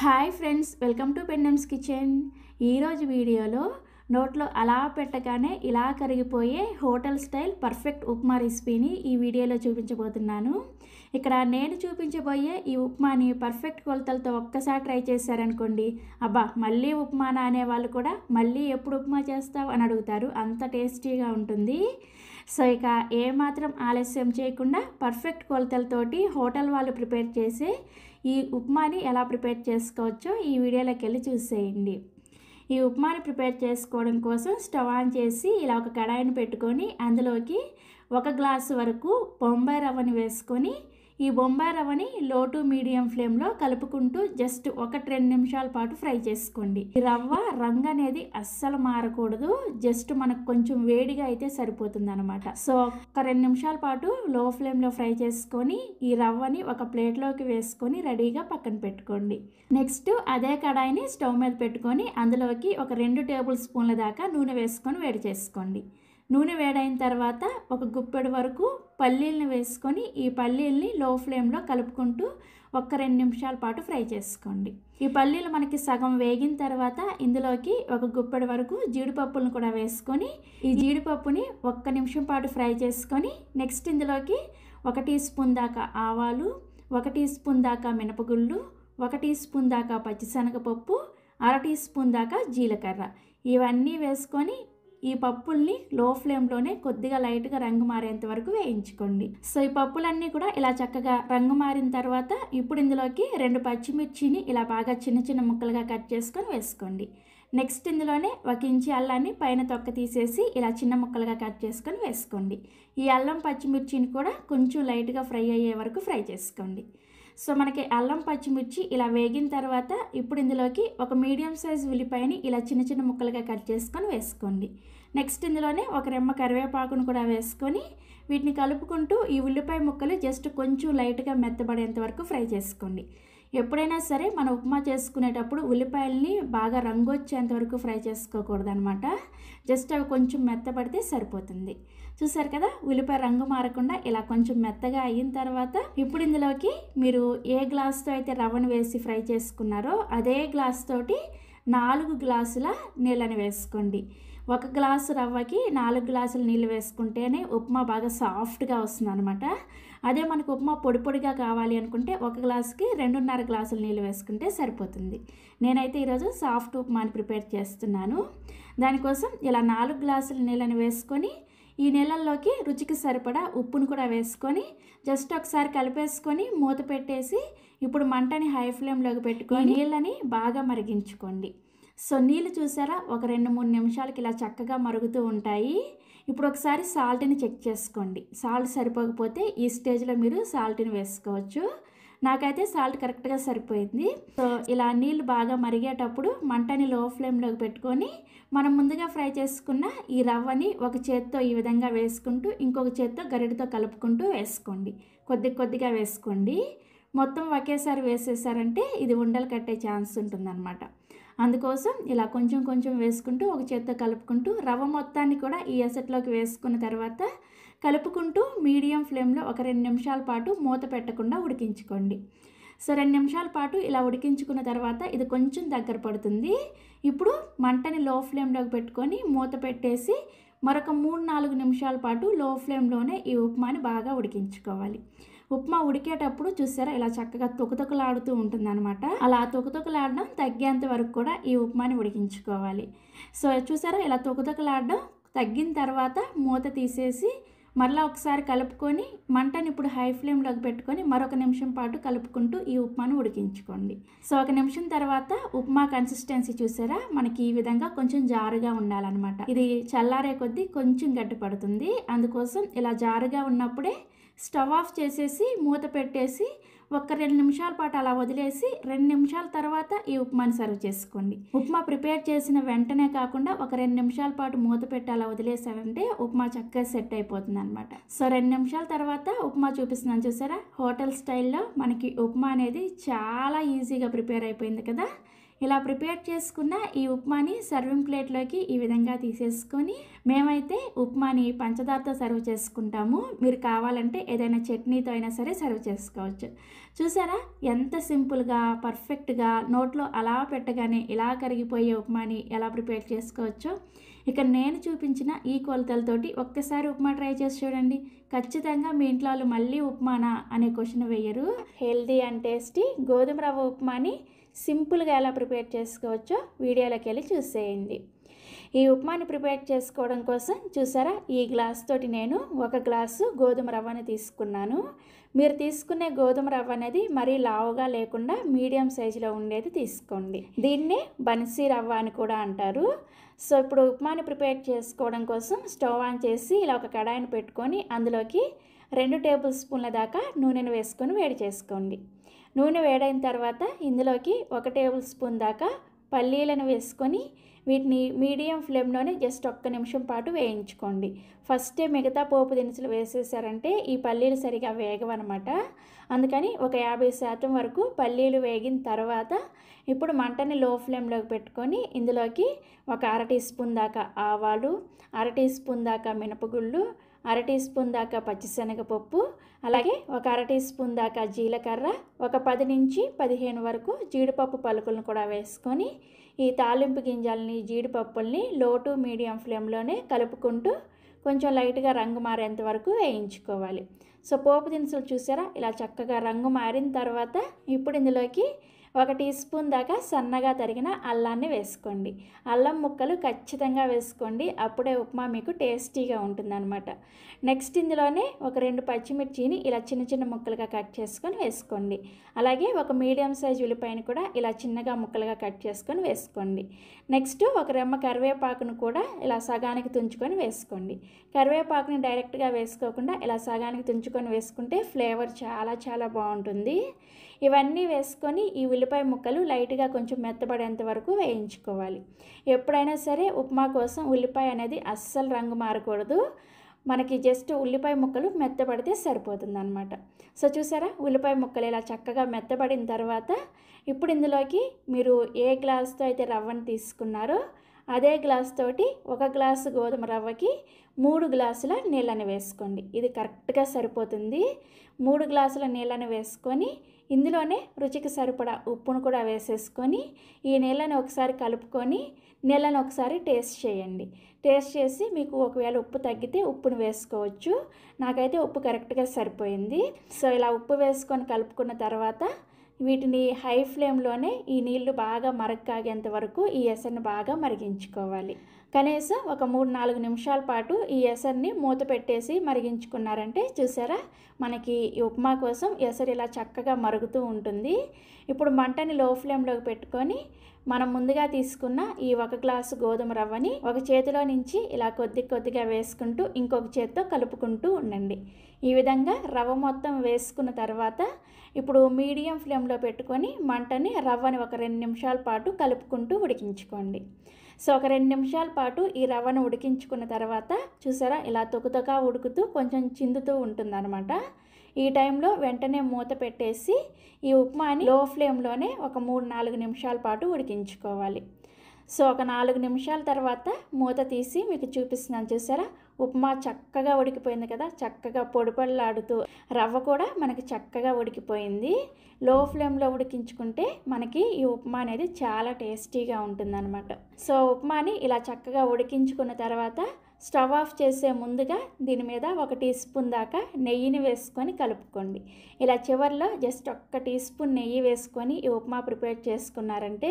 Hi friends, welcome to పెండమ్స్ kitchen. ఈరోజు వీడియోలో నోట్లో అలా పెట్టగానే ఇలా కరిగిపోయే హోటల్ స్టైల్ పర్ఫెక్ట్ ఉప్మా రెసిపీని ఈ వీడియోలో చూపించబోతున్నాను. ఇక్కడ నేను చూపించబోయే ఈ ఉప్మాని పర్ఫెక్ట్ కొలతలతో ఒక్కసారి ట్రై చేశారనుకోండి, అబ్బా మళ్ళీ ఉప్మానా అనే వాళ్ళు కూడా మళ్ళీ ఎప్పుడు ఉప్మా చేస్తావు అని అడుగుతారు. అంత టేస్టీగా ఉంటుంది. సో ఇక ఏమాత్రం ఆలస్యం చేయకుండా పర్ఫెక్ట్ కొలతలతోటి హోటల్ వాళ్ళు ప్రిపేర్ చేసే ఈ ఉప్మాని ఎలా ప్రిపేర్ చేసుకోవచ్చో ఈ వీడియోలోకి వెళ్ళి చూసేయండి. ఈ ఉప్మాని ప్రిపేర్ చేసుకోవడం కోసం స్టవ్ ఆన్ చేసి ఇలా ఒక కడాయిని పెట్టుకొని అందులోకి 1 గ్లాసు వరకు బొంబాయి రవ్వని వేసుకొని ఈ బొంబాయి రవ్వని లో టు మీడియం ఫ్లేమ్లో కలుపుకుంటూ జస్ట్ 1-2 నిమిషాల పాటు ఫ్రై చేసుకోండి. ఈ రవ్వ రంగు అనేది అస్సలు మారకూడదు, జస్ట్ మనకు కొంచెం వేడిగా అయితే సరిపోతుంది అనమాట. సో 1-2 నిమిషాల పాటు లో ఫ్లేమ్లో ఫ్రై చేసుకొని ఈ రవ్వని ఒక ప్లేట్లోకి వేసుకొని రెడీగా పక్కన పెట్టుకోండి. నెక్స్ట్ అదే కడాయిని స్టవ్ మీద పెట్టుకొని అందులోకి ఒక 2 టేబుల్ స్పూన్ల దాకా నూనె వేసుకొని వేడి చేసుకోండి. నూనె వేడైన తర్వాత ఒక గుప్పెడు వరకు పల్లీలను వేసుకొని ఈ పల్లీల్ని లో ఫ్లేమ్లో కలుపుకుంటూ 1-2 నిమిషాల పాటు ఫ్రై చేసుకోండి. ఈ పల్లీలు మనకి సగం వేగిన తర్వాత ఇందులోకి ఒక గుప్పెడు వరకు జీడిపప్పులను కూడా వేసుకొని ఈ జీడిపప్పుని 1 నిమిషం పాటు ఫ్రై చేసుకొని నెక్స్ట్ ఇందులోకి 1 టీ స్పూన్ దాకా ఆవాలు, 1 టీ స్పూన్ దాకా మినపగుళ్ళు, 1 టీ స్పూన్ దాకా పచ్చిశనగపప్పు, 1/2 టీ స్పూన్ దాకా జీలకర్ర ఇవన్నీ వేసుకొని ఈ పప్పుల్ని లో ఫ్లేమ్లోనే కొద్దిగా లైట్గా రంగు మారేంత వరకు వేయించుకోండి. సో ఈ పప్పులన్నీ కూడా ఇలా చక్కగా రంగు మారిన తర్వాత ఇప్పుడు ఇందులోకి 2 పచ్చిమిర్చిని ఇలా బాగా చిన్న చిన్న ముక్కలుగా కట్ చేసుకొని వేసుకోండి. నెక్స్ట్ ఇందులోనే 1 ఇంచి అల్లాన్ని పైన తొక్క తీసేసి ఇలా చిన్న ముక్కలుగా కట్ చేసుకొని వేసుకోండి. ఈ అల్లం పచ్చిమిర్చిని కూడా కొంచెం లైట్గా ఫ్రై అయ్యే వరకు ఫ్రై చేసుకోండి. సో మనకి అల్లం పచ్చిమిర్చి ఇలా వేగిన తర్వాత ఇప్పుడు ఇందులోకి ఒక మీడియం సైజ్ ఉల్లిపాయని ఇలా చిన్న చిన్న ముక్కలుగా కట్ చేసుకొని వేసుకోండి. నెక్స్ట్ ఇందులోనే 1 రెమ్మ కరివేపాకును కూడా వేసుకొని వీటిని కలుపుకుంటూ ఈ ఉల్లిపాయ ముక్కలు జస్ట్ కొంచెం లైట్గా మెత్తబడేంత వరకు ఫ్రై చేసుకోండి. ఎప్పుడైనా సరే మనం ఉప్మా చేసుకునేటప్పుడు ఉల్లిపాయలని బాగా రంగు వచ్చేంత వరకు ఫ్రై చేసుకోకూడదు అనమాట. జస్ట్ అవి కొంచెం మెత్తబడితే సరిపోతుంది. చూసారు కదా, ఉల్లిపాయ రంగు మారకుండా ఇలా కొంచెం మెత్తగా అయిన తర్వాత ఇప్పుడు ఇందులోకి మీరు ఏ గ్లాస్తో అయితే రవ్వను వేసి ఫ్రై చేసుకున్నారో అదే గ్లాస్ తోటి 4 గ్లాసుల నీళ్ళని వేసుకోండి. 1 గ్లాసు రవ్వకి 4 గ్లాసుల నీళ్ళు వేసుకుంటేనే ఉప్మా బాగా సాఫ్ట్గా వస్తుంది అనమాట. అదే మనకు ఉప్మా పొడి పొడిగా కావాలి అనుకుంటే 1 గ్లాసుకి 2.5 గ్లాసుల నీళ్ళు వేసుకుంటే సరిపోతుంది. నేనైతే ఈరోజు సాఫ్ట్ ఉప్మాని ప్రిపేర్ చేస్తున్నాను. దానికోసం ఇలా 4 గ్లాసుల నీళ్ళని వేసుకొని ఈ నీళ్ళల్లోకి రుచికి సరిపడా ఉప్పును కూడా వేసుకొని జస్ట్ ఒకసారి కలిపేసుకొని మూత పెట్టేసి ఇప్పుడు మంటని హై ఫ్లేమ్లోకి పెట్టుకొని నీళ్ళని బాగా మరిగించుకోండి. సో నీళ్ళు చూసారా, ఒక 2-3 నిమిషాలకి ఇలా చక్కగా మరుగుతూ ఉంటాయి. ఇప్పుడు ఒకసారి సాల్ట్ని చెక్ చేసుకోండి. సాల్ట్ సరిపోకపోతే ఈ స్టేజ్లో మీరు సాల్ట్ని వేసుకోవచ్చు. నాకైతే సాల్ట్ కరెక్ట్గా సరిపోయింది. సో ఇలా నీళ్ళు బాగా మరిగేటప్పుడు మంటని లో ఫ్లేమ్లోకి పెట్టుకొని మనం ముందుగా ఫ్రై చేసుకున్న ఈ రవ్వని ఒక చేత్తో ఈ విధంగా వేసుకుంటూ ఇంకొక చేత్తో గరిటతో కలుపుకుంటూ వేసుకోండి. కొద్దిగా వేసుకోండి. మొత్తం ఒకేసారి వేసేసారంటే ఇది ఉండలు కట్టే ఛాన్స్ ఉంటుందన్నమాట. అందుకోసం ఇలా కొంచెం కొంచెం వేసుకుంటూ ఒక చేత్తో కలుపుకుంటూ రవ్వ మొత్తాన్ని కూడా ఈ ఎసట్లోకి వేసుకున్న తర్వాత కలుపుకుంటూ మీడియం ఫ్లేమ్లో ఒక 2 నిమిషాల పాటు మూత పెట్టకుండా ఉడికించుకోండి. సో 2 నిమిషాల పాటు ఇలా ఉడికించుకున్న తర్వాత ఇది కొంచెం దగ్గర పడుతుంది. ఇప్పుడు మంటని లో ఫ్లేమ్లోకి పెట్టుకొని మూత పెట్టేసి మరొక 3-4 నిమిషాల పాటు లో ఫ్లేమ్లోనే ఈ ఉప్మాని బాగా ఉడికించుకోవాలి. ఉప్మా ఉడికేటప్పుడు చూసారా ఇలా చక్కగా తొకతొకలాడుతూ ఉంటుందన్నమాట. అలా తొకతొకలాడడం తగ్గేంత వరకు కూడా ఈ ఉప్మాని ఉడికించుకోవాలి. సో చూసారా ఇలా తొకతొకలాడడం తగ్గిన తర్వాత మూత తీసేసి మరలా ఒకసారి కలుపుకొని మంటని ఇప్పుడు హై ఫ్లేమ్లోకి పెట్టుకొని మరొక నిమిషం పాటు కలుపుకుంటూ ఈ ఉప్మాను ఉడికించుకోండి. సో 1 నిమిషం తర్వాత ఉప్మా కన్సిస్టెన్సీ చూసారా, మనకి ఈ విధంగా కొంచెం జారుగా ఉండాలన్నమాట. ఇది చల్లారే కొద్దీ కొంచెం గట్టి పడుతుంది. అందుకోసం ఇలా జారుగా ఉన్నప్పుడే స్టవ్ ఆఫ్ చేసేసి మూత పెట్టేసి 1-2 నిమిషాల పాటు అలా వదిలేసి 2 నిమిషాల తర్వాత ఈ ఉప్మాని సర్వ్ చేసుకోండి. ఉప్మా ప్రిపేర్ చేసిన వెంటనే కాకుండా ఒక 2 నిమిషాల పాటు మూత పెట్టి అలా వదిలేసారంటే ఉప్మా చక్కగా సెట్ అయిపోతుంది అనమాట. సో 2 నిమిషాల తర్వాత ఉప్మా చూపిస్తున్నాను చూసారా, హోటల్ స్టైల్లో మనకి ఉప్మా అనేది చాలా ఈజీగా ప్రిపేర్ అయిపోయింది కదా. ఇలా ప్రిపేర్ చేసుకున్న ఈ ఉప్మాని సర్వింగ్ ప్లేట్లోకి ఈ విధంగా తీసేసుకొని మేమైతే ఉప్మాని పంచదారతో సర్వ్ చేసుకుంటాము. మీరు కావాలంటే ఏదైనా చట్నీతో అయినా సరే సర్వ్ చేసుకోవచ్చు. చూసారా ఎంత సింపుల్గా పర్ఫెక్ట్గా నోట్లో అలా పెట్టగానే ఇలా కరిగిపోయే ఉప్మాని ఎలా ప్రిపేర్ చేసుకోవచ్చో. ఇక నేను చూపించిన ఈ కొలతలతోటి ఒక్కసారి ఉప్మా ట్రై చేసి చూడండి. ఖచ్చితంగా మీ ఇంట్లో వాళ్ళు మళ్ళీ ఉప్మానా అనే క్వశ్చన్ వేయరు. హెల్దీ అండ్ టేస్టీ గోధుమ రవ్వ ఉప్మాని సింపుల్గా ఎలా ప్రిపేర్ చేసుకోవచ్చో వీడియోలోకి వెళ్ళి చూసేయండి. ఈ ఉప్మాని ప్రిపేర్ చేసుకోవడం కోసం చూసారా, ఈ గ్లాస్ తోటి నేను 1 గ్లాసు గోధుమ రవ్వని తీసుకున్నాను. మీరు తీసుకునే గోధుమ రవ్వ అనేది మరీ లావుగా లేకుండా మీడియం సైజులో ఉండేది తీసుకోండి. దీన్ని బన్సీ రవ్వ అని కూడా అంటారు. సో ఇప్పుడు ఉప్మాని ప్రిపేర్ చేసుకోవడం కోసం స్టవ్ ఆన్ చేసి ఇలా ఒక కడాయిని పెట్టుకొని అందులోకి 2 టేబుల్ స్పూన్ల దాకా నూనెను వేసుకొని వేడి చేసుకోండి. నూనె వేడైన తర్వాత ఇందులోకి 1 టేబుల్ స్పూన్ దాకా పల్లీలను వేసుకొని వీటిని మీడియం ఫ్లేమ్లోనే జస్ట్ 1 నిమిషం పాటు వేయించుకోండి. ఫస్టే మిగతా పోపు దినుసులు వేసేసారంటే ఈ పల్లీలు సరిగా వేగవన్నమాట. అందుకని ఒక 50% వరకు పల్లీలు వేగిన తర్వాత ఇప్పుడు మంటని లో ఫ్లేమ్లోకి పెట్టుకొని ఇందులోకి ఒక 1/2 టీ స్పూన్ దాకా ఆవాలు, 1/2 టీ స్పూన్ దాకా మినపగుళ్ళు, 1/2 టీ స్పూన్ దాకా పచ్చిశనగపప్పు, అలాగే ఒక 1/2 టీ స్పూన్ దాకా జీలకర్ర, ఒక 10 నుంచి 15 వరకు జీడిపప్పు పలుకులను కూడా వేసుకొని ఈ తాలింపు గింజల్ని జీడిపప్పుల్ని లో టు మీడియం ఫ్లేమ్లోనే కలుపుకుంటూ కొంచెం లైట్గా రంగు మారేంత వరకు వేయించుకోవాలి. సో పోపు దినుసులు చూసారా, ఇలా చక్కగా రంగు మారిన తర్వాత ఇప్పుడు ఇందులోకి 1 టీ స్పూన్ దాకా సన్నగా తరిగిన అల్లాన్ని వేసుకోండి. అల్లం ముక్కలు ఖచ్చితంగా వేసుకోండి, అప్పుడే ఉప్మా మీకు టేస్టీగా ఉంటుందన్నమాట. నెక్స్ట్ ఇందులోనే ఒక 2 పచ్చిమిర్చిని ఇలా చిన్న చిన్న ముక్కలుగా కట్ చేసుకొని వేసుకోండి. అలాగే ఒక మీడియం సైజ్ ఉల్లిపాయని కూడా ఇలా చిన్నగా ముక్కలుగా కట్ చేసుకొని వేసుకోండి. నెక్స్ట్ ఒక రెమ్మ కరివేపాకును కూడా ఇలా సగానికి తుంచుకొని వేసుకోండి. కరివేపాకుని డైరెక్ట్గా వేసుకోకుండా ఇలా సగానికి తుంచుకొని వేసుకుంటే ఫ్లేవర్ చాలా చాలా బాగుంటుంది. ఇవన్నీ వేసుకొని ఈ ఉల్లిపాయ ముక్కలు లైట్గా కొంచెం మెత్తబడేంత వరకు వేయించుకోవాలి. ఎప్పుడైనా సరే ఉప్మా కోసం ఉల్లిపాయ అనేది అస్సలు రంగు మారకూడదు. మనకి జస్ట్ ఉల్లిపాయ ముక్కలు మెత్తబడితే సరిపోతుంది అన్నమాట. సో చూసారా, ఉల్లిపాయ ముక్కలు ఇలా చక్కగా మెత్తబడిన తర్వాత ఇప్పుడు ఇందులోకి మీరు ఏ గ్లాస్తో అయితే రవ్వను తీసుకున్నారో అదే గ్లాస్ తోటి 1 గ్లాసు గోధుమ రవ్వకి 3 గ్లాసుల నీళ్ళని వేసుకోండి. ఇది కరెక్ట్గా సరిపోతుంది. 3 గ్లాసుల నీళ్ళని వేసుకొని ఇందులోనే రుచికి సరిపడా ఉప్పును కూడా వేసేసుకొని ఈ నీళ్ళని ఒకసారి కలుపుకొని నీళ్ళని ఒకసారి టేస్ట్ చేయండి. టేస్ట్ చేసి మీకు ఒకవేళ ఉప్పు తగ్గితే ఉప్పును వేసుకోవచ్చు. నాకైతే ఉప్పు కరెక్ట్గా సరిపోయింది. సో ఇలా ఉప్పు వేసుకొని కలుపుకున్న తర్వాత వీటిని హై ఫ్లేమ్లోనే ఈ నీళ్లు బాగా మరగకాగేంత వరకు ఈ ఎసరుని బాగా మరిగించుకోవాలి. కనీసం ఒక 3-4 నిమిషాల పాటు ఈ ఎసరుని మూత పెట్టేసి మరిగించుకున్నారంటే చూసారా, మనకి ఈ ఉప్మా కోసం ఎసరు ఇలా చక్కగా మరుగుతూ ఉంటుంది. ఇప్పుడు మంటని లో ఫ్లేమ్లోకి పెట్టుకొని మనం ముందుగా తీసుకున్న ఈ 1 గ్లాసు గోధుమ రవ్వని ఒక చేతిలో నుంచి ఇలా కొద్ది కొద్దిగా వేసుకుంటూ ఇంకొక చేతితో కలుపుకుంటూ ఉండండి. ఈ విధంగా రవ్వ మొత్తం వేసుకున్న తర్వాత ఇప్పుడు మీడియం ఫ్లేమ్లో పెట్టుకొని మంటని రవ్వని ఒక 2 నిమిషాల పాటు కలుపుకుంటూ ఉడికించుకోండి. సో ఒక 2 నిమిషాల పాటు ఈ రవ్వను ఉడికించుకున్న తర్వాత చూసారా, ఇలా తొక్కుతొక్క ఉడుకుతూ కొంచెం చిందుతూ ఉంటుందన్నమాట. ఈ టైంలో వెంటనే మూత పెట్టేసి ఈ ఉప్మాని లో ఫ్లేమ్లోనే ఒక 3-4 నిమిషాల పాటు ఉడికించుకోవాలి. సో ఒక 4 నిమిషాల తర్వాత మూత తీసి మీకు చూపిస్తున్నాను. చూసారా, ఉప్మా చక్కగా ఉడికిపోయింది కదా, చక్కగా పొడిపొడిలాడుతూ రవ్వ కూడా మనకి చక్కగా ఉడికిపోయింది. లో ఫ్లేమ్లో ఉడికించుకుంటే మనకి ఈ ఉప్మా అనేది చాలా టేస్టీగా ఉంటుందన్నమాట. సో ఉప్మాని ఇలా చక్కగా ఉడికించుకున్న తర్వాత స్టవ్ ఆఫ్ చేసే ముందుగా దీని మీద 1 టీ స్పూన్ దాకా నెయ్యిని వేసుకొని కలుపుకోండి. ఇలా చివరిలో జస్ట్ 1 టీ స్పూన్ నెయ్యి వేసుకొని ఈ ఉప్మా ప్రిపేర్ చేసుకున్నారంటే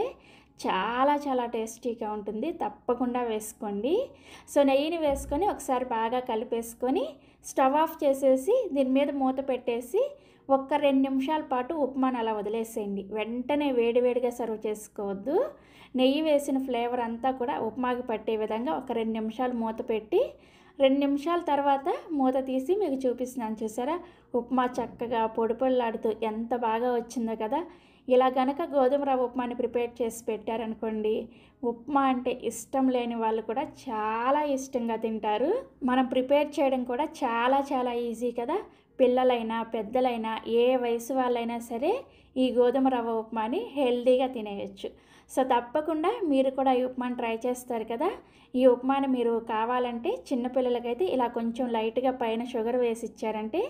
చాలా చాలా టేస్టీగా ఉంటుంది. తప్పకుండా వేసుకోండి. సో నెయ్యిని వేసుకొని ఒకసారి బాగా కలిపేసుకొని స్టవ్ ఆఫ్ చేసేసి దీని మీద మూత పెట్టేసి ఒక 2 నిమిషాల పాటు ఉప్మాను అలా వదిలేసేయండి. వెంటనే వేడివేడిగా సర్వ్ చేసుకోవద్దు. నెయ్యి వేసిన ఫ్లేవర్ అంతా కూడా ఉప్మాకి పట్టే విధంగా ఒక 2 నిమిషాలు మూత పెట్టి 2 నిమిషాల తర్వాత మూత తీసి మీకు చూపిస్తున్నాను. చూసారా, ఉప్మా చక్కగా పొడిపొడిలాడుతూ ఎంత బాగా వచ్చిందో కదా. ఇలా గనక గోధుమ రవ్వ ఉప్మాని ప్రిపేర్ చేసి పెట్టారనుకోండి, ఉప్మా అంటే ఇష్టం లేని వాళ్ళు కూడా చాలా ఇష్టంగా తింటారు. మనం ప్రిపేర్ చేయడం కూడా చాలా చాలా ఈజీ కదా. పిల్లలైనా పెద్దలైనా ఏ వయసు వాళ్ళైనా సరే ఈ గోధుమ రవ్వ ఉప్మాని హెల్తీగా తినేయచ్చు. సో తప్పకుండా మీరు కూడా ఈ ఉప్మాని ట్రై చేస్తారు కదా. ఈ ఉప్మాని మీరు కావాలంటే చిన్నపిల్లలకైతే ఇలా కొంచెం లైట్గా పైన షుగర్ వేసి ఇచ్చారంటే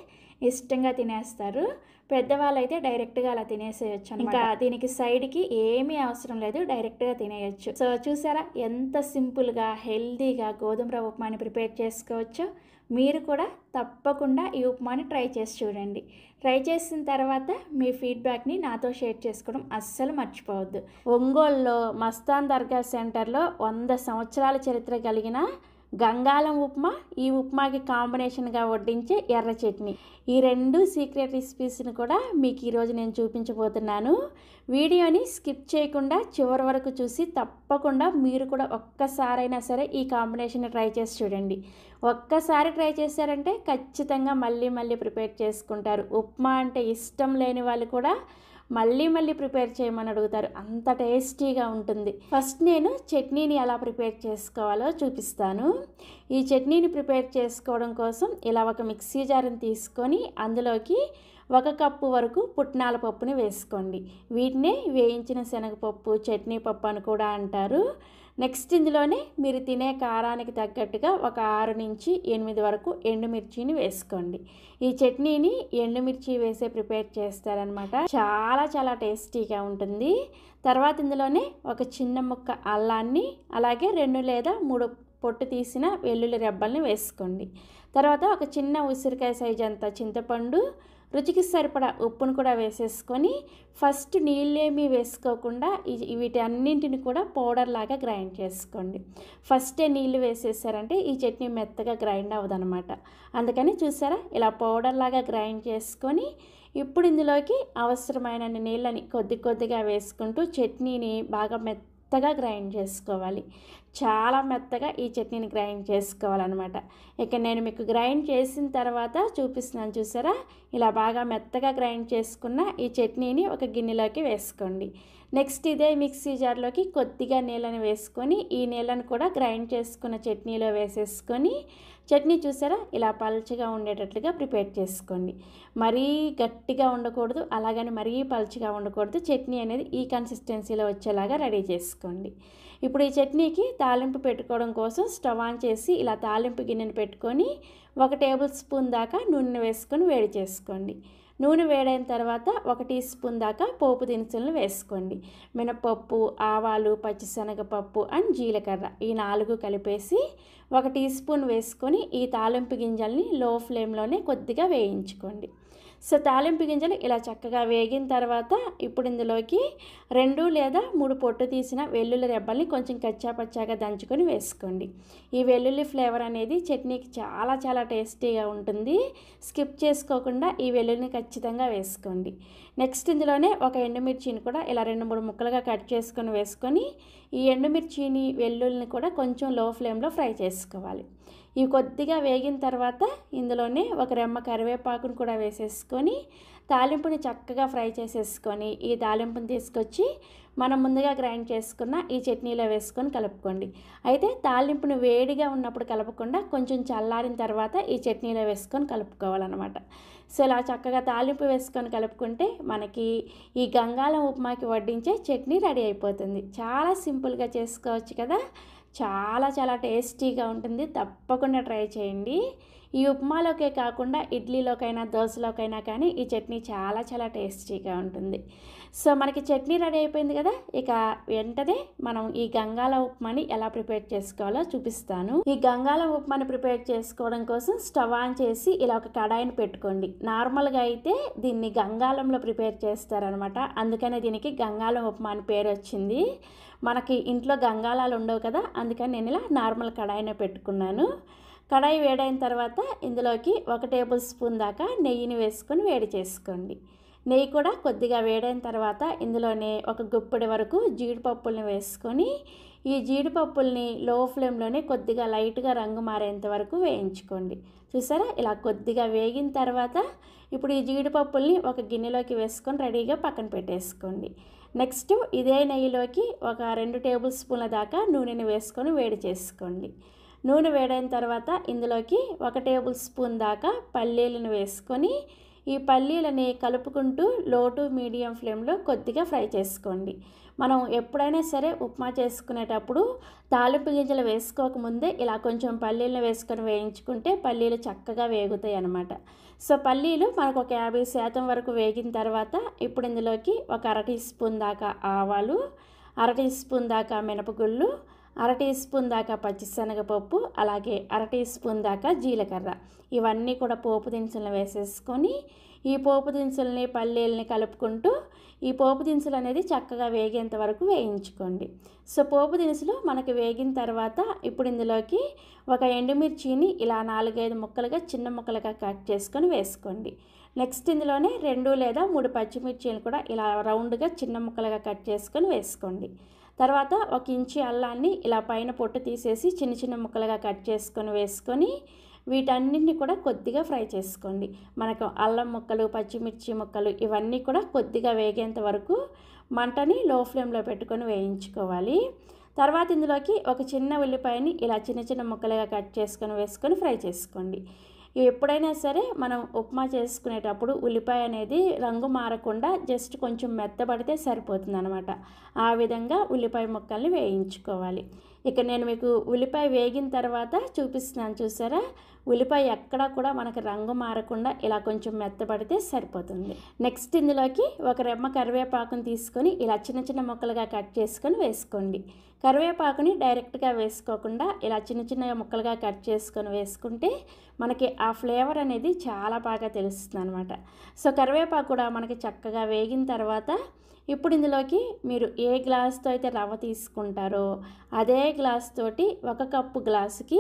ఇష్టంగా తినేస్తారు. పెద్దవాళ్ళు అయితే డైరెక్ట్గా అలా తినేసేయచ్చు. ఇంకా దీనికి సైడ్కి ఏమీ అవసరం లేదు, డైరెక్ట్గా తినేయచ్చు. సో చూసారా ఎంత సింపుల్గా హెల్తీగా గోధుమ రవ్వ ఉప్మాని ప్రిపేర్ చేసుకోవచ్చో. మీరు కూడా తప్పకుండా ఈ ఉప్మాని ట్రై చేసి చూడండి. ట్రై చేసిన తర్వాత మీ ఫీడ్బ్యాక్ని నాతో షేర్ చేసుకోవడం అస్సలు మర్చిపోవద్దు. ఒంగోలులో మస్తాన్ దర్గా సెంటర్లో 100 సంవత్సరాల చరిత్ర కలిగిన గంగాలం ఉప్మా, ఈ ఉప్మాకి కాంబినేషన్గా వడ్డించే ఎర్ర చట్నీ, ఈ 2 సీక్రెట్ రెసిపీస్ని కూడా మీకు ఈరోజు నేను చూపించబోతున్నాను. వీడియోని స్కిప్ చేయకుండా చివరి వరకు చూసి తప్పకుండా మీరు కూడా ఒక్కసారైనా సరే ఈ కాంబినేషన్ ట్రై చేసి చూడండి. ఒక్కసారి ట్రై చేశారంటే ఖచ్చితంగా మళ్ళీ మళ్ళీ ప్రిపేర్ చేసుకుంటారు. ఉప్మా అంటే ఇష్టం లేని వాళ్ళు కూడా మళ్ళీ మళ్ళీ ప్రిపేర్ చేయమని అడుగుతారు, అంత టేస్టీగా ఉంటుంది. ఫస్ట్ నేను చట్నీని ఎలా ప్రిపేర్ చేసుకోవాలో చూపిస్తాను. ఈ చట్నీని ప్రిపేర్ చేసుకోవడం కోసం ఇలా ఒక మిక్సీ జార్ని తీసుకొని అందులోకి 1 కప్పు వరకు పుట్నాల పప్పుని వేసుకోండి. వీటినే వేయించిన శనగపప్పు, చట్నీ పప్పు అని కూడా అంటారు. నెక్స్ట్ ఇందులోనే మీరు తినే కారానికి తగ్గట్టుగా ఒక 6 నుంచి 8 వరకు ఎండుమిర్చిని వేసుకోండి. ఈ చట్నీని ఎండుమిర్చి వేసే ప్రిపేర్ చేస్తారనమాట. చాలా చాలా టేస్టీగా ఉంటుంది. తర్వాత ఇందులోనే ఒక చిన్న ముక్క అల్లాన్ని, అలాగే 2 లేదా 3 పొట్టు తీసిన వెల్లుల్లి రెబ్బల్ని వేసుకోండి. తర్వాత ఒక చిన్న ఉసిరికాయ సైజు అంత చింతపండు, రుచికి సరిపడా ఉప్పును కూడా వేసేసుకొని ఫస్ట్ నీళ్ళేమీ వేసుకోకుండా వీటి అన్నింటిని కూడా పౌడర్ లాగా గ్రైండ్ చేసుకోండి. ఫస్టే నీళ్ళు వేసేసారంటే ఈ చట్నీ మెత్తగా గ్రైండ్ అవ్వదనమాట. అందుకని చూసారా ఇలా పౌడర్ లాగా గ్రైండ్ చేసుకొని ఇప్పుడు ఇందులోకి అవసరమైన నీళ్ళని కొద్ది కొద్దిగా వేసుకుంటూ చట్నీని బాగా మెత్తగా గ్రైండ్ చేసుకోవాలి. చాలా మెత్తగా ఈ చట్నీని గ్రైండ్ చేసుకోవాలన్నమాట. ఇక నేను మీకు గ్రైండ్ చేసిన తర్వాత చూపిస్తున్నాను చూసారా, ఇలా బాగా మెత్తగా గ్రైండ్ చేసుకున్న ఈ చట్నీని ఒక గిన్నెలోకి వేసుకోండి. నెక్స్ట్ ఇదే మిక్సీ జార్లోకి కొద్దిగా నీళ్ళని వేసుకొని ఈ నీళ్ళని కూడా గ్రైండ్ చేసుకున్న చట్నీలో వేసేసుకొని చట్నీ చూసారా ఇలా పల్చగా ఉండేటట్లుగా ప్రిపేర్ చేసుకోండి. మరీ గట్టిగా ఉండకూడదు, అలాగని మరీ పల్చగా ఉండకూడదు. చట్నీ అనేది ఈ కన్సిస్టెన్సీలో వచ్చేలాగా రెడీ చేసుకోండి. ఇప్పుడు ఈ చట్నీకి తాలింపు పెట్టుకోవడం కోసం స్టవ్ ఆన్ చేసి ఇలా తాలింపు గిన్నెను పెట్టుకొని 1 టేబుల్ స్పూన్ దాకా నూనె వేసుకొని వేడి చేసుకోండి. నూనె వేడైన తర్వాత 1 టీ స్పూన్ దాకా పోపు దినుసులను వేసుకోండి. మినపప్పు, ఆవాలు, పచ్చిశనగపప్పు అండ్ జీలకర్ర ఈ 4 కలిపేసి 1 టీ స్పూన్ వేసుకొని ఈ తాలింపు గింజల్ని లో ఫ్లేమ్లోనే కొద్దిగా వేయించుకోండి. సో తాలింపు గింజలు ఇలా చక్కగా వేగిన తర్వాత ఇప్పుడు ఇందులోకి 2 లేదా 3 పొట్టు తీసిన వెల్లుల్లి రెబ్బల్ని కొంచెం కచ్చాపచ్చాగా దంచుకొని వేసుకోండి. ఈ వెల్లుల్లి ఫ్లేవర్ అనేది చట్నీకి చాలా చాలా టేస్టీగా ఉంటుంది. స్కిప్ చేసుకోకుండా ఈ వెల్లుల్లిని ఖచ్చితంగా వేసుకోండి. నెక్స్ట్ ఇందులోనే ఒక ఎండుమిర్చిని కూడా ఇలా 2-3 ముక్కలుగా కట్ చేసుకొని వేసుకొని ఈ ఎండుమిర్చిని వెల్లుల్లిని కూడా కొంచెం లో ఫ్లేమ్లో ఫ్రై చేసుకోవాలి. ఇవి కొద్దిగా వేగిన తర్వాత ఇందులోనే ఒక రెమ్మ కరివేపాకును కూడా వేసేసుకొని తాలింపుని చక్కగా ఫ్రై చేసేసుకొని ఈ తాలింపుని తీసుకొచ్చి మనం ముందుగా గ్రైండ్ చేసుకున్న ఈ చట్నీలో వేసుకొని కలుపుకోండి. అయితే తాలింపుని వేడిగా ఉన్నప్పుడు కలపకుండా కొంచెం చల్లారిన తర్వాత ఈ చట్నీలో వేసుకొని కలుపుకోవాలన్నమాట. సో ఇలా చక్కగా తాలింపు వేసుకొని కలుపుకుంటే మనకి ఈ గంగాలం ఉప్మాకి వడ్డించే చట్నీ రెడీ అయిపోతుంది. చాలా సింపుల్గా చేసుకోవచ్చు కదా, చాలా చాలా టేస్టీగా ఉంటుంది. తప్పకుండా ట్రై చేయండి. ఈ ఉప్మాలోకే కాకుండా ఇడ్లీలోకైనా దోశలోకైనా కానీ ఈ చట్నీ చాలా చాలా టేస్టీగా ఉంటుంది. సో మనకి చట్నీ రెడీ అయిపోయింది కదా, ఇక వెంటనే మనం ఈ గంగాలం ఉప్మాని ఎలా ప్రిపేర్ చేసుకోవాలో చూపిస్తాను. ఈ గంగాలం ఉప్మాని ప్రిపేర్ చేసుకోవడం కోసం స్టవ్ ఆన్ చేసి ఇలా ఒక కడాయిని పెట్టుకోండి. నార్మల్గా అయితే దీన్ని గంగాలంలో ప్రిపేర్ చేస్తారనమాట, అందుకనే దీనికి గంగాలం ఉప్మా అని పేరు వచ్చింది. మనకి ఇంట్లో గంగాలాలు ఉండవు కదా, అందుకని నేను ఇలా నార్మల్ కడాయినే పెట్టుకున్నాను. కడాయి వేడైన తర్వాత ఇందులోకి 1 టేబుల్ స్పూన్ దాకా నెయ్యిని వేసుకొని వేడి చేసుకోండి. నెయ్యి కూడా కొద్దిగా వేడైన తర్వాత ఇందులోనే ఒక గుప్పెడి వరకు జీడిపప్పుల్ని వేసుకొని ఈ జీడిపప్పుల్ని లో ఫ్లేమ్లోనే కొద్దిగా లైట్గా రంగు మారేంత వరకు వేయించుకోండి. చూసారా ఇలా కొద్దిగా వేగిన తర్వాత ఇప్పుడు ఈ జీడిపప్పుల్ని ఒక గిన్నెలోకి వేసుకొని రెడీగా పక్కన పెట్టేసుకోండి. నెక్స్ట్ ఇదే నెయ్యిలోకి ఒక 2 టేబుల్ స్పూన్ల దాకా నూనెని వేసుకొని వేడి చేసుకోండి. నూనె వేడైన తర్వాత ఇందులోకి 1 టేబుల్ స్పూన్ దాకా పల్లీలను వేసుకొని ఈ పల్లీలని కలుపుకుంటూ లో టు మీడియం ఫ్లేమ్లో కొద్దిగా ఫ్రై చేసుకోండి. మనం ఎప్పుడైనా సరే ఉప్మా చేసుకునేటప్పుడు తాలింపు గింజలు వేసుకోకముందే ఇలా కొంచెం పల్లీలను వేసుకొని వేయించుకుంటే పల్లీలు చక్కగా వేగుతాయి అన్నమాట. సో పల్లీలు మనకు ఒక 50% వరకు వేగిన తర్వాత ఇప్పుడు ఇందులోకి ఒక అర టీ స్పూన్ దాకా ఆవాలు, అర టీ స్పూన్ దాకా మినపగుళ్ళు, అర టీ స్పూన్ దాకా పచ్చిశనగపప్పు, అలాగే అర టీ స్పూన్ దాకా జీలకర్ర, ఇవన్నీ కూడా పోపు దినుసులను వేసేసుకొని ఈ పోపు దినుసుల్ని పల్లీలని కలుపుకుంటూ ఈ పోపు దినుసులు అనేది చక్కగా వేగేంత వరకు వేయించుకోండి. సో పోపు దినుసులు మనకి వేగిన తర్వాత ఇప్పుడు ఇందులోకి ఒక ఎండుమిర్చిని ఇలా 4-5 ముక్కలుగా చిన్న ముక్కలుగా కట్ చేసుకొని వేసుకోండి. నెక్స్ట్ ఇందులోనే 2 లేదా 3 పచ్చిమిర్చీలు కూడా ఇలా రౌండ్గా చిన్న ముక్కలుగా కట్ చేసుకొని వేసుకోండి. తర్వాత 1 ఇంచు అల్లాన్ని ఇలా పైన పొట్టు తీసేసి చిన్న చిన్న ముక్కలుగా కట్ చేసుకొని వేసుకొని వీటన్నిటిని కూడా కొద్దిగా ఫ్రై చేసుకోండి. మనకు అల్లం ముక్కలు, పచ్చిమిర్చి ముక్కలు ఇవన్నీ కూడా కొద్దిగా వేగేంత వరకు మంటని లో ఫ్లేమ్లో పెట్టుకొని వేయించుకోవాలి. తర్వాత ఇందులోకి ఒక చిన్న ఉల్లిపాయని ఇలా చిన్న చిన్న ముక్కలుగా కట్ చేసుకొని వేసుకొని ఫ్రై చేసుకోండి. ఎప్పుడైనా సరే మనం ఉప్మా చేసుకునేటప్పుడు ఉల్లిపాయ అనేది రంగు మారకుండా జస్ట్ కొంచెం మెత్తబడితే సరిపోతుంది అనమాట. ఆ విధంగా ఉల్లిపాయ ముక్కల్ని వేయించుకోవాలి. ఇక నేను మీకు ఉల్లిపాయ వేగిన తర్వాత చూపిస్తున్నాను, చూసారా? ఉల్లిపాయ ఎక్కడా కూడా మనకి రంగు మారకుండా ఇలా కొంచెం మెత్తబడితే సరిపోతుంది. నెక్స్ట్ ఇందులోకి ఒక రెమ్మ కరివేపాకుని తీసుకొని ఇలా చిన్న చిన్న ముక్కలుగా కట్ చేసుకొని వేసుకోండి. కరివేపాకుని డైరెక్ట్గా వేసుకోకుండా ఇలా చిన్న చిన్న ముక్కలుగా కట్ చేసుకొని వేసుకుంటే మనకి ఆ ఫ్లేవర్ అనేది చాలా బాగా తెలుస్తుంది అనమాట. సో కరివేపాకు కూడా మనకి చక్కగా వేగిన తర్వాత ఇప్పుడు ఇందులోకి మీరు ఏ గ్లాస్తో అయితే రవ్వ తీసుకుంటారో అదే గ్లాస్ తోటి 1 కప్పు గ్లాసుకి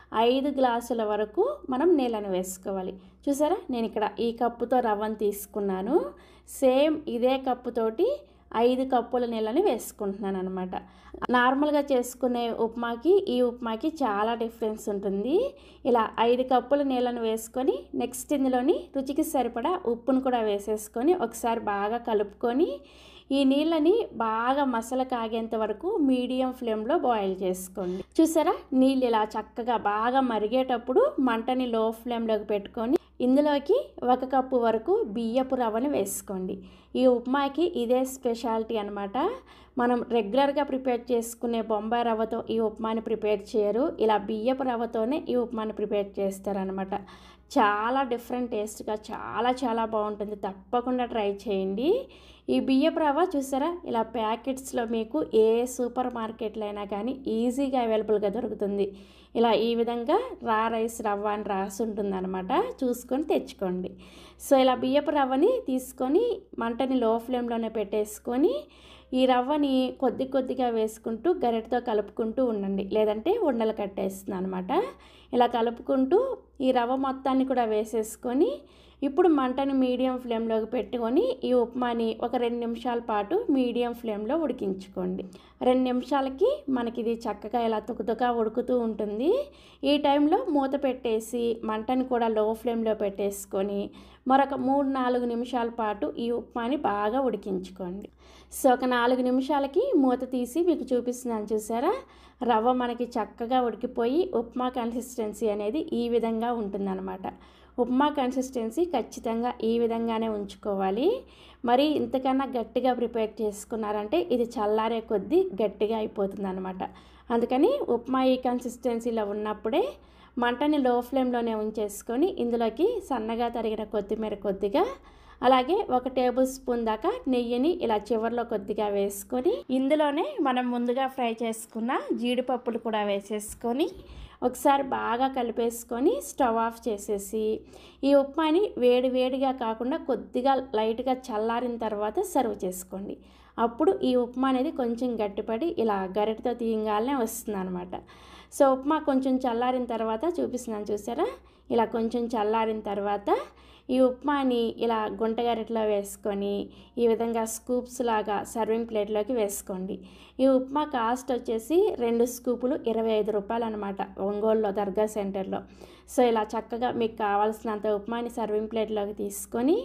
5 గ్లాసుల వరకు మనం నీళ్ళని వేసుకోవాలి. చూసారా, నేను ఇక్కడ ఈ కప్పుతో రవ్వను తీసుకున్నాను. సేమ్ ఇదే కప్పుతోటి 5 కప్పుల నీళ్ళని వేసుకుంటున్నాను అనమాట. నార్మల్గా చేసుకునే ఉప్మాకి ఈ ఉప్మాకి చాలా డిఫరెన్స్ ఉంటుంది. ఇలా 5 కప్పుల నీళ్ళను వేసుకొని నెక్స్ట్ ఇందులోని రుచికి సరిపడా ఉప్పును కూడా వేసేసుకొని ఒకసారి బాగా కలుపుకొని ఈ నీళ్ళని బాగా మసల కాగేంత వరకు మీడియం ఫ్లేమ్లో బాయిల్ చేసుకోండి. చూసారా, నీళ్ళు ఇలా చక్కగా బాగా మరిగేటప్పుడు మంటని లో ఫ్లేమ్లోకి పెట్టుకొని ఇందులోకి 1 కప్పు వరకు బియ్యపు రవ్వని వేసుకోండి. ఈ ఉప్మాకి ఇదే స్పెషాలిటీ అనమాట. మనం రెగ్యులర్గా ప్రిపేర్ చేసుకునే బొంబాయి రవ్వతో ఈ ఉప్మాని ప్రిపేర్ చేయరు. ఇలా బియ్యపు రవ్వతోనే ఈ ఉప్మాని ప్రిపేర్ చేస్తారనమాట. చాలా డిఫరెంట్ టేస్ట్గా చాలా బాగుంటుంది. తప్పకుండా ట్రై చేయండి. ఈ బియ్యపు రవ్వ చూసారా, ఇలా ప్యాకెట్స్లో మీకు ఏ సూపర్ మార్కెట్లో అయినా కానీ ఈజీగా అవైలబుల్గా దొరుకుతుంది. ఇలా ఈ విధంగా రా రైస్ రవ్వ అని రాసి ఉంటుందన్నమాట. చూసుకొని తెచ్చుకోండి. సో ఇలా బియ్యపు రవ్వని తీసుకొని మంటని లో ఫ్లేమ్లోనే పెట్టేసుకొని ఈ రవ్వని కొద్దిగా వేసుకుంటూ గరిటెతో కలుపుకుంటూ ఉండండి, లేదంటే ఉండలు కట్టేస్తుంది అనమాట. ఇలా కలుపుకుంటూ ఈ రవ్వ మొత్తాన్ని కూడా వేసేసుకొని ఇప్పుడు మంటని మీడియం ఫ్లేమ్లోకి పెట్టుకొని ఈ ఉప్మాని ఒక 2 నిమిషాల పాటు మీడియం ఫ్లేమ్లో ఉడికించుకోండి. 2 నిమిషాలకి మనకి ఇది చక్కగా ఇలా తుకుతుగా ఉడుకుతూ ఉంటుంది. ఈ టైంలో మూత పెట్టేసి మంటని కూడా లో ఫ్లేమ్లో పెట్టేసుకొని మరొక 3-4 నిమిషాల పాటు ఈ ఉప్మాని బాగా ఉడికించుకోండి. సో ఒక 4 నిమిషాలకి మూత తీసి మీకు చూపిస్తున్నాను, చూసారా? రవ్వ మనకి చక్కగా ఉడికిపోయి ఉప్మా కన్సిస్టెన్సీ అనేది ఈ విధంగా ఉంటుందన్నమాట. ఉప్మా కన్సిస్టెన్సీ ఖచ్చితంగా ఈ విధంగానే ఉంచుకోవాలి. మరి ఇంతకన్నా గట్టిగా ప్రిపేర్ చేసుకున్నారంటే ఇది చల్లారే కొద్దీ గట్టిగా అయిపోతుంది అనమాట. అందుకని ఉప్మా ఈ కన్సిస్టెన్సీలో ఉన్నప్పుడే మంటని లో ఫ్లేమ్లోనే ఉంచేసుకొని ఇందులోకి సన్నగా తరిగిన కొత్తిమీర కొద్దిగా, అలాగే 1 టేబుల్ స్పూన్ దాకా నెయ్యిని ఇలా చివర్లో కొద్దిగా వేసుకొని ఇందులోనే మనం ముందుగా ఫ్రై చేసుకున్న జీడిపప్పులు కూడా వేసేసుకొని ఒకసారి బాగా కలిపేసుకొని స్టవ్ ఆఫ్ చేసేసి ఈ ఉప్మాని వేడిగా కాకుండా కొద్దిగా లైట్గా చల్లారిన తర్వాత సర్వ్ చేసుకోండి. అప్పుడు ఈ ఉప్మా అనేది కొంచెం గట్టిపడి ఇలా గరిటెతో తీయగానే వస్తుంది అనమాట. సో ఉప్మా కొంచెం చల్లారిన తర్వాత చూపిస్తున్నాను, చూసారా? ఇలా కొంచెం చల్లారిన తర్వాత ఈ ఉప్మాని ఇలా గుంటగరిటెలో వేసుకొని ఈ విధంగా స్కూప్స్ లాగా సర్వింగ్ ప్లేట్లోకి వేసుకోండి. ఈ ఉప్మా కాస్ట్ వచ్చేసి 2 స్కూపులు 25 రూపాయలు అనమాట, ఒంగోలులో దర్గా సెంటర్లో. సో ఇలా చక్కగా మీకు కావాల్సినంత ఉప్మాని సర్వింగ్ ప్లేట్లోకి తీసుకొని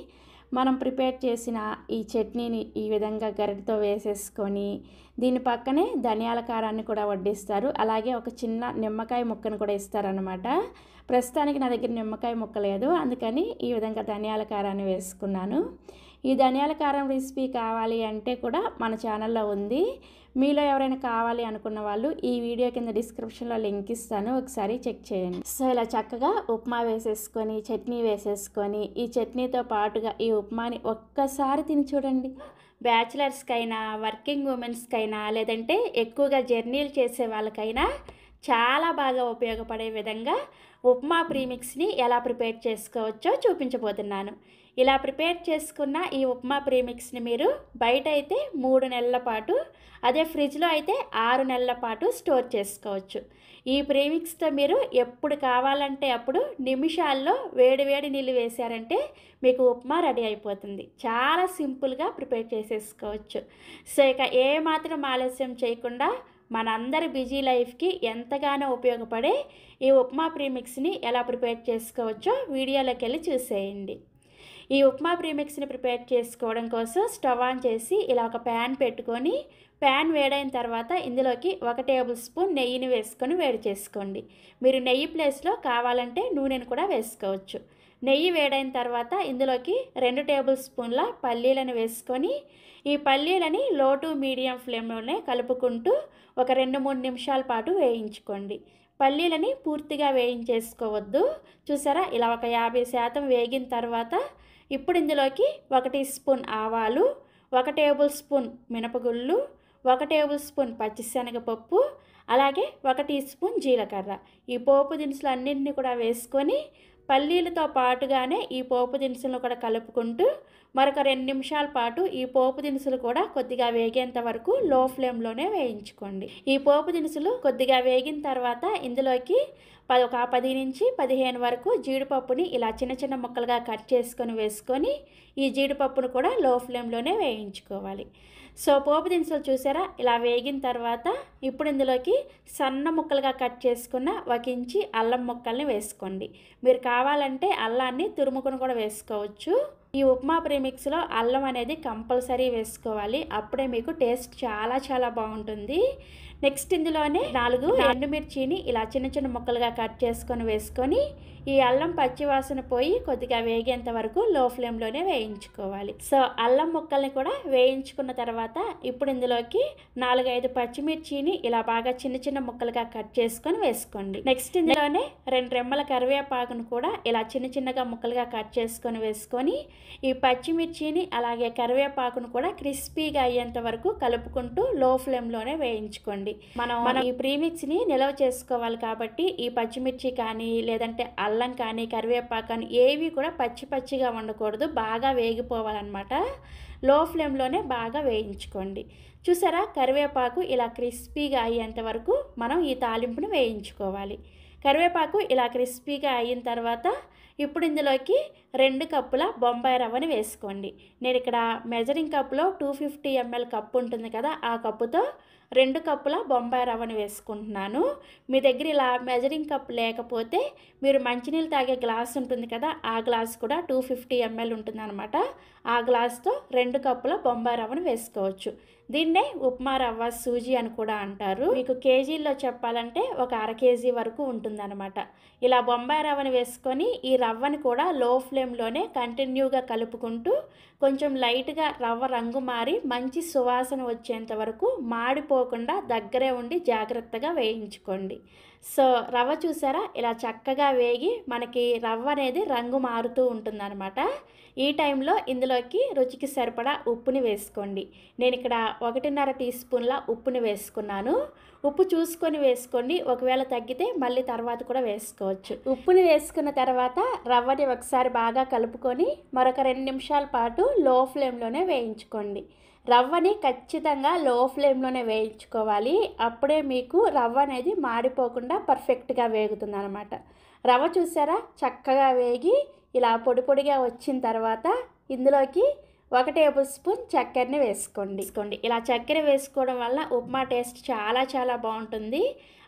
మనం ప్రిపేర్ చేసిన ఈ చట్నీని ఈ విధంగా గరిటతో వేసేసుకొని దీని పక్కనే ధనియాల కారాన్ని కూడా వడ్డిస్తారు. అలాగే ఒక చిన్న నిమ్మకాయ ముక్కను కూడా ఇస్తారనమాట. ప్రస్తుతానికి నా దగ్గర నిమ్మకాయ ముక్క లేదు, అందుకని ఈ విధంగా ధనియాల కారాన్ని వేసుకున్నాను. ఈ ధనియాల కారం రెసిపీ కావాలి అంటే కూడా మన ఛానల్లో ఉంది. మీలో ఎవరైనా కావాలి అనుకున్న వాళ్ళు ఈ వీడియో కింద డిస్క్రిప్షన్లో లింక్ ఇస్తాను, ఒకసారి చెక్ చేయండి. సో ఇలా చక్కగా ఉప్మా వేసేసుకొని చట్నీ వేసేసుకొని ఈ చట్నీతో పాటుగా ఈ ఉప్మాని ఒక్కసారి తిని చూడండి. బ్యాచిలర్స్కైనా వర్కింగ్ ఉమెన్స్కైనా లేదంటే ఎక్కువగా జర్నీలు చేసే వాళ్ళకైనా చాలా బాగా ఉపయోగపడే విధంగా ఉప్మా ప్రీమిక్స్ని ఎలా ప్రిపేర్ చేసుకోవచ్చో చూపించబోతున్నాను. ఇలా ప్రిపేర్ చేసుకున్న ఈ ఉప్మా ప్రీమిక్స్ని మీరు బయట అయితే 3 నెలల పాటు, అదే ఫ్రిడ్జ్లో అయితే 6 నెలల పాటు స్టోర్ చేసుకోవచ్చు. ఈ ప్రీమిక్స్తో మీరు ఎప్పుడు కావాలంటే అప్పుడు నిమిషాల్లో వేడి వేడి నీళ్ళు వేశారంటే మీకు ఉప్మా రెడీ అయిపోతుంది. చాలా సింపుల్గా ప్రిపేర్ చేసేసుకోవచ్చు. సో ఇక ఏమాత్రం ఆలస్యం చేయకుండా మనందరి బిజీ లైఫ్కి ఎంతగానో ఉపయోగపడే ఈ ఉప్మా ప్రీమిక్స్ని ఎలా ప్రిపేర్ చేసుకోవచ్చో వీడియోలోకి వెళ్ళి చూసేయండి. ఈ ఉప్మా ప్రీమిక్స్ని ప్రిపేర్ చేసుకోవడం కోసం స్టవ్ ఆన్ చేసి ఇలా ఒక ప్యాన్ పెట్టుకొని, ప్యాన్ వేడైన తర్వాత ఇందులోకి 1 టేబుల్ స్పూన్ నెయ్యిని వేసుకొని వేడి చేసుకోండి. మీరు నెయ్యి ప్లేస్లో కావాలంటే నూనెను కూడా వేసుకోవచ్చు. నెయ్యి వేడైన తర్వాత ఇందులోకి 2 టేబుల్ స్పూన్ల పల్లీలను వేసుకొని ఈ పల్లీలని లో టు మీడియం ఫ్లేమ్లోనే కలుపుకుంటూ ఒక 2-3 నిమిషాల పాటు వేయించుకోండి. పల్లీలని పూర్తిగా వేయించేసుకోవద్దు. చూసారా, ఇలా ఒక 50% వేగిన తర్వాత ఇప్పుడు ఇందులోకి 1 టీ స్పూన్ ఆవాలు, 1 టేబుల్ స్పూన్ మినపగుళ్ళు, 1 టేబుల్ స్పూన్ పచ్చిశనగపప్పు, అలాగే 1 టీ స్పూన్ జీలకర్ర, ఈ పోపు దినుసులు అన్నింటినీ కూడా వేసుకొని పల్లీలతో పాటుగానే ఈ పోపు దినుసులను కూడా కలుపుకుంటూ మరొక 2 నిమిషాల పాటు ఈ పోపు దినుసులు కూడా కొద్దిగా వేగేంత వరకు లో ఫ్లేమ్లోనే వేయించుకోండి. ఈ పోపు దినుసులు కొద్దిగా వేగిన తర్వాత ఇందులోకి ఒక 10 నుంచి 15 వరకు జీడిపప్పుని ఇలా చిన్న చిన్న ముక్కలుగా కట్ చేసుకొని వేసుకొని ఈ జీడిపప్పును కూడా లో ఫ్లేమ్లోనే వేయించుకోవాలి. సో పోపు దినుసులు చూసారా, ఇలా వేగిన తర్వాత ఇప్పుడు ఇందులోకి సన్న ముక్కలుగా కట్ చేసుకున్న 1 ఇంచి అల్లం ముక్కల్ని వేసుకోండి. మీరు కావాలంటే అల్లాన్ని తురుముకుని కూడా వేసుకోవచ్చు. ఈ ఉప్మా ప్రీమిక్స్లో అల్లం అనేది కంపల్సరీ వేసుకోవాలి, అప్పుడే మీకు టేస్ట్ చాలా చాలా బాగుంటుంది. నెక్స్ట్ ఇందులోనే 4 ఎండుమిర్చిని ఇలా చిన్న చిన్న ముక్కలుగా కట్ చేసుకొని వేసుకొని ఈ అల్లం పచ్చివాసన పోయి కొద్దిగా వేగేంత వరకు లో ఫ్లేమ్లోనే వేయించుకోవాలి. సో అల్లం ముక్కల్ని కూడా వేయించుకున్న తర్వాత ఇప్పుడు ఇందులోకి 4-5 పచ్చిమిర్చిని ఇలా బాగా చిన్న చిన్న ముక్కలుగా కట్ చేసుకొని వేసుకోండి. నెక్స్ట్ ఇందులోనే 2 రెమ్మల కరివేపాకును కూడా ఇలా చిన్న చిన్నగా ముక్కలుగా కట్ చేసుకొని వేసుకొని ఈ పచ్చిమిర్చిని అలాగే కరివేపాకును కూడా క్రిస్పీగా అయ్యేంత వరకు కలుపుకుంటూ లో ఫ్లేమ్లోనే వేయించుకోండి. మనం ఈ ప్రీమిక్స్ని నిల్వ చేసుకోవాలి కాబట్టి ఈ పచ్చిమిర్చి కానీ లేదంటే అల్లం కానీ కరివేపాకు కానీ ఏవి కూడా పచ్చిగా ఉండకూడదు, బాగా వేగిపోవాలన్నమాట. లో ఫ్లేమ్లోనే బాగా వేయించుకోండి. చూసారా, కరివేపాకు ఇలా క్రిస్పీగా అయ్యేంత వరకు మనం ఈ తాలింపును వేయించుకోవాలి. కరివేపాకు ఇలా క్రిస్పీగా అయిన తర్వాత ఇప్పుడు ఇందులోకి 2 కప్పుల బొంబాయి రవ్వని వేసుకోండి. నేను ఇక్కడ మెజరింగ్ కప్లో 250 ml కప్పు ఉంటుంది కదా, ఆ కప్పుతో 2 కప్పుల బొంబాయి రవ్వని వేసుకుంటున్నాను. మీ దగ్గర ఇలా మెజరింగ్ కప్ లేకపోతే మీరు మంచినీళ్ళు తాగే గ్లాస్ ఉంటుంది కదా, ఆ గ్లాస్ కూడా 250 ml ఉంటుంది అనమాట. ఆ గ్లాస్తో 2 కప్పుల బొంబాయి రవ్వని వేసుకోవచ్చు. దీన్నే ఉప్మా రవ్వ సూజీ అని కూడా అంటారు. మీకు కేజీల్లో చెప్పాలంటే ఒక 1/2 కేజీ వరకు ఉంటుందన్నమాట. ఇలా బొంబాయి రవ్వని వేసుకొని ఈ రవ్వని కూడా లో ఫ్లేమ్లోనే కంటిన్యూగా కలుపుకుంటూ కొంచెం లైట్గా రవ్వ రంగు మారి మంచి సువాసన వచ్చేంత వరకు మాడిపోకుండా దగ్గరే ఉండి జాగ్రత్తగా వేయించుకోండి. సో రవ్వ చూసారా, ఇలా చక్కగా వేగి మనకి రవ్వ అనేది రంగు మారుతూ ఉంటుందన్నమాట. ఈ టైంలో ఇందులోకి రుచికి సరిపడా ఉప్పుని వేసుకోండి. నేను ఇక్కడ 1.5 టీ స్పూన్ల ఉప్పుని వేసుకున్నాను. ఉప్పు చూసుకొని వేసుకోండి, ఒకవేళ తగ్గితే మళ్ళీ తర్వాత కూడా వేసుకోవచ్చు. ఉప్పుని వేసుకున్న తర్వాత రవ్వని ఒకసారి బాగా కలుపుకొని మరొక 2 నిమిషాల పాటు లో ఫ్లేమ్లోనే వేయించుకోండి. రవ్వని ఖచ్చితంగా లో ఫ్లేమ్లోనే వేయించుకోవాలి, అప్పుడే మీకు రవ్వ అనేది మాడిపోకుండా పర్ఫెక్ట్గా వేగుతుంది అనమాట. రవ్వ చూసారా, చక్కగా వేగి ఇలా పొడి పొడిగా వచ్చిన తర్వాత ఇందులోకి 1 టేబుల్ స్పూన్ చక్కెరని వేసుకోండి. ఇలా చక్కెర వేసుకోవడం వల్ల ఉప్మా టేస్ట్ చాలా చాలా బాగుంటుంది.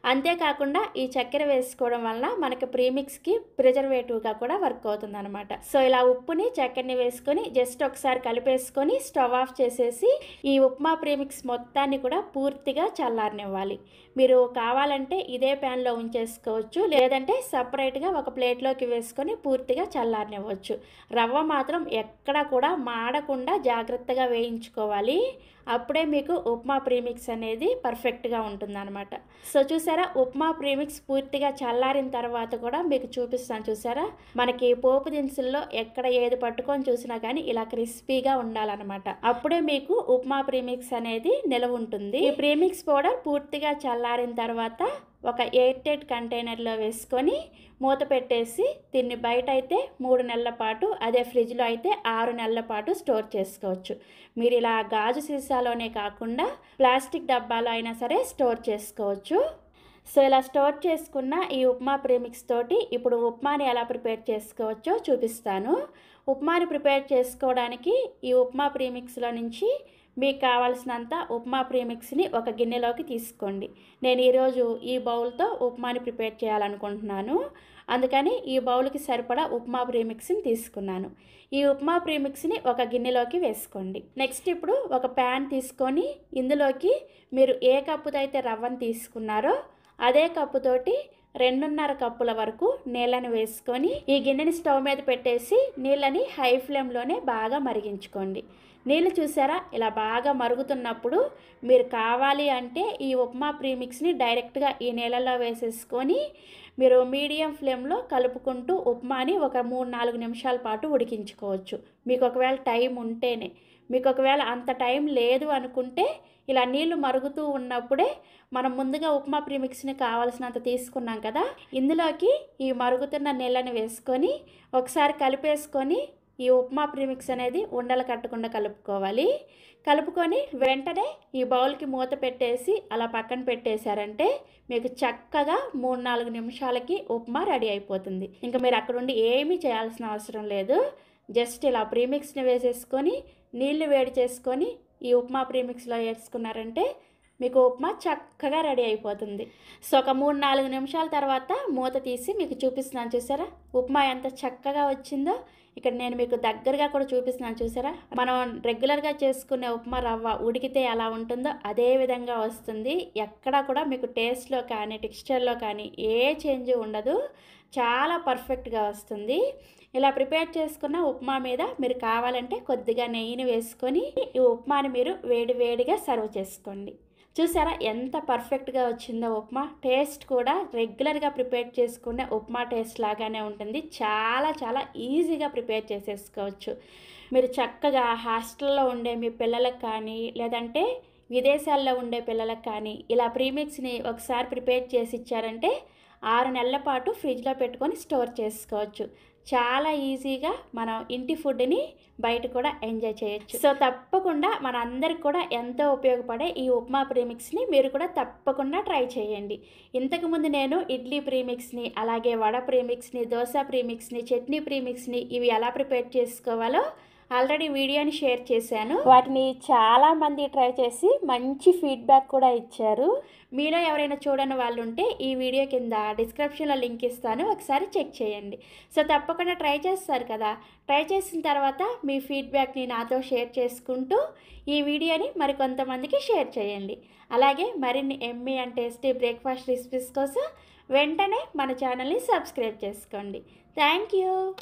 అంతేకాకుండా ఈ చక్కెర వేసుకోవడం వల్ల మనకి ప్రీమిక్స్కి ప్రిజర్వేటివ్గా కూడా వర్క్ అవుతుంది అనమాట. సో ఇలా ఉప్పుని చక్కెరని వేసుకొని జస్ట్ ఒకసారి కలిపేసుకొని స్టవ్ ఆఫ్ చేసేసి ఈ ఉప్మా ప్రీమిక్స్ మొత్తాన్ని కూడా పూర్తిగా చల్లారనివ్వాలి. మీరు కావాలంటే ఇదే ప్యాన్లో ఉంచేసుకోవచ్చు, లేదంటే సపరేట్గా ఒక ప్లేట్లోకి వేసుకొని పూర్తిగా చల్లారనివ్వచ్చు. రవ్వ మాత్రం ఎక్కడా కూడా మాడకుండా జాగ్రత్తగా వేయించుకోవాలి. అప్పుడే మీకు ఉప్మా ప్రీమిక్స్ అనేది పర్ఫెక్ట్గా ఉంటుందన్నమాట. సో చూసారా, ఉప్మా ప్రీమిక్స్ పూర్తిగా చల్లారిన తర్వాత కూడా మీకు చూపిస్తాను. చూసారా, మనకి పోపు దినుసుల్లో ఎక్కడ ఏది పట్టుకొని చూసినా కానీ ఇలా క్రిస్పీగా ఉండాలన్నమాట. అప్పుడే మీకు ఉప్మా ప్రీమిక్స్ అనేది నిలవ ఉంటుంది. ఈ ప్రీమిక్స్ పౌడర్ పూర్తిగా చల్లారిన తర్వాత ఒక ఎయిర్ టైట్ కంటైనర్లో వేసుకొని మూత పెట్టేసి దీన్ని బయట అయితే 3 నెలల పాటు, అదే ఫ్రిడ్జ్లో అయితే 6 నెలల పాటు స్టోర్ చేసుకోవచ్చు. మీరు ఇలా గాజు సీసాలోనే కాకుండా ప్లాస్టిక్ డబ్బాలో అయినా సరే స్టోర్ చేసుకోవచ్చు. సో ఇలా స్టోర్ చేసుకున్న ఈ ఉప్మా ప్రీమిక్స్ తోటి ఇప్పుడు ఉప్మాని ఎలా ప్రిపేర్ చేసుకోవచ్చో చూపిస్తాను. ఉప్మాని ప్రిపేర్ చేసుకోవడానికి ఈ ఉప్మా ప్రీమిక్స్లో నుంచి మీకు కావాల్సినంత ఉప్మా ప్రీమిక్స్ని ఒక గిన్నెలోకి తీసుకోండి. నేను ఈరోజు ఈ బౌల్తో ఉప్మాని ప్రిపేర్ చేయాలనుకుంటున్నాను, అందుకని ఈ బౌల్కి సరిపడా ఉప్మా ప్రీమిక్స్ని తీసుకున్నాను. ఈ ఉప్మా ప్రీమిక్స్ని ఒక గిన్నెలోకి వేసుకోండి. నెక్స్ట్ ఇప్పుడు ఒక ప్యాన్ తీసుకొని ఇందులోకి మీరు ఏ కప్పుతో అయితే రవ్వను తీసుకున్నారో అదే కప్పుతోటి 2.5 కప్పుల వరకు నీళ్ళని వేసుకొని ఈ గిన్నెని స్టవ్ మీద పెట్టేసి నీళ్ళని హై ఫ్లేమ్లోనే బాగా మరిగించుకోండి. నీళ్ళు చూసారా, ఇలా బాగా మరుగుతున్నప్పుడు మీరు కావాలి అంటే ఈ ఉప్మా ప్రీమిక్స్ని డైరెక్ట్గా ఈ నీళ్ళలో వేసేసుకొని మీరు మీడియం ఫ్లేమ్లో కలుపుకుంటూ ఉప్మాని ఒక 3-4 నిమిషాల పాటు ఉడికించుకోవచ్చు. మీకు ఒకవేళ టైం ఉంటేనే. మీకు ఒకవేళ అంత టైం లేదు అనుకుంటే ఇలా నీళ్లు మరుగుతూ ఉన్నప్పుడే మనం ముందుగా ఉప్మా ప్రీమిక్స్ని కావాల్సినంత తీసుకున్నాం కదా, ఇందులోకి ఈ మరుగుతున్న నీళ్ళని వేసుకొని ఒకసారి కలిపేసుకొని ఈ ఉప్మా ప్రీమిక్స్ అనేది ఉండలు కట్టకుండా కలుపుకోవాలి. కలుపుకొని వెంటనే ఈ బౌల్కి మూత పెట్టేసి అలా పక్కన పెట్టేశారంటే మీకు చక్కగా 3-4 నిమిషాలకి ఉప్మా రెడీ అయిపోతుంది. ఇంకా మీరు అక్కడుండి ఏమీ చేయాల్సిన అవసరం లేదు. జస్ట్ ఇలా ప్రీమిక్స్ని వేసేసుకొని నీళ్లు వేడి చేసుకొని ఈ ఉప్మా ప్రీమిక్స్లో వేసుకున్నారంటే మీకు ఉప్మా చక్కగా రెడీ అయిపోతుంది. సో ఒక 3-4 నిమిషాల తర్వాత మూత తీసి మీకు చూపిస్తున్నాను. చూసారా ఉప్మా ఎంత చక్కగా వచ్చిందో. ఇక్కడ నేను మీకు దగ్గరగా కూడా చూపిస్తున్నాను. చూసారా, మనం రెగ్యులర్గా చేసుకునే ఉప్మా రవ్వ ఉడికితే ఎలా ఉంటుందో అదే విధంగా వస్తుంది. ఎక్కడా కూడా మీకు టేస్ట్లో కానీ టెక్స్చర్లో కానీ ఏ చేంజ్ ఉండదు. చాలా పర్ఫెక్ట్గా వస్తుంది. ఇలా ప్రిపేర్ చేసుకున్న ఉప్మా మీద మీరు కావాలంటే కొద్దిగా నెయ్యిని వేసుకొని ఈ ఉప్మాని మీరు వేడివేడిగా సర్వ్ చేసుకోండి. చూసారా ఎంత పర్ఫెక్ట్గా వచ్చిందో ఉప్మా. టేస్ట్ కూడా రెగ్యులర్గా ప్రిపేర్ చేసుకునే ఉప్మా టేస్ట్ లాగానే ఉంటుంది. చాలా చాలా ఈజీగా ప్రిపేర్ చేసేసుకోవచ్చు. మీరు చక్కగా హాస్టల్లో ఉండే మీ పిల్లలకు కానీ లేదంటే విదేశాల్లో ఉండే పిల్లలకు కానీ ఇలా ప్రీమిక్స్ని ఒకసారి ప్రిపేర్ చేసి ఇచ్చారంటే 6 నెలల పాటు ఫ్రిడ్జ్లో పెట్టుకొని స్టోర్ చేసుకోవచ్చు. చాలా ఈజీగా మనం ఇంటి ఫుడ్ని బయట కూడా ఎంజాయ్ చేయొచ్చు. సో తప్పకుండా మన అందరికి కూడా ఎంతో ఉపయోగపడే ఈ ఉప్మా ప్రీమిక్స్ని మీరు కూడా తప్పకుండా ట్రై చేయండి. ఇంతకుముందు నేను ఇడ్లీ ప్రీమిక్స్ని, అలాగే వడ ప్రీమిక్స్ని, దోశ ప్రీమిక్స్ని, చట్నీ ప్రీమిక్స్ని ఇవి ఎలా ప్రిపేర్ చేసుకోవాలో ఆల్రెడీ వీడియోని షేర్ చేశాను. వాటిని చాలామంది ట్రై చేసి మంచి ఫీడ్బ్యాక్ కూడా ఇచ్చారు. మీలో ఎవరైనా చూడని వాళ్ళు ఉంటే ఈ వీడియో కింద డిస్క్రిప్షన్లో లింక్ ఇస్తాను, ఒకసారి చెక్ చేయండి. సో తప్పకుండా ట్రై చేస్తారు కదా. ట్రై చేసిన తర్వాత మీ ఫీడ్బ్యాక్ని నాతో షేర్ చేసుకుంటూ ఈ వీడియోని మరికొంతమందికి షేర్ చేయండి. అలాగే మరిన్ని yummy and tasty breakfast recipes కోసం వెంటనే మన ఛానల్ని సబ్స్క్రైబ్ చేసుకోండి. Thank you.